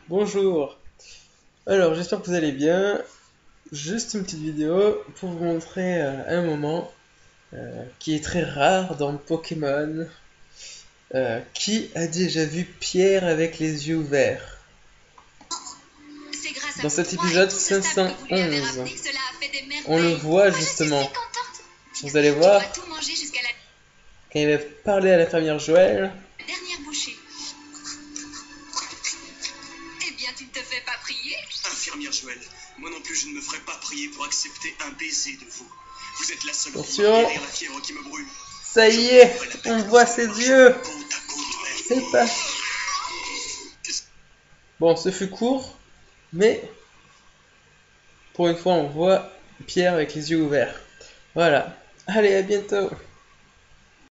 Bonjour, alors j'espère que vous allez bien. Juste une petite vidéo pour vous montrer un moment qui est très rare dans Pokémon. Qui a déjà vu Pierre avec les yeux ouverts? Dans cet épisode 511, on le voit justement. Vous allez voir, quand il va parler à l'infirmière Joël. Eh bien, tu ne te fais pas prier? Infirmière Joël, moi non plus je ne me ferai pas prier pour accepter un baiser de vous. Vous êtes la seule pour Attention. guérir la fièvre qui me brûle. Ça y est, on voit ses yeux. C'est pas... Bon, ce fut court, mais pour une fois on voit Pierre avec les yeux ouverts. Voilà, allez, à bientôt.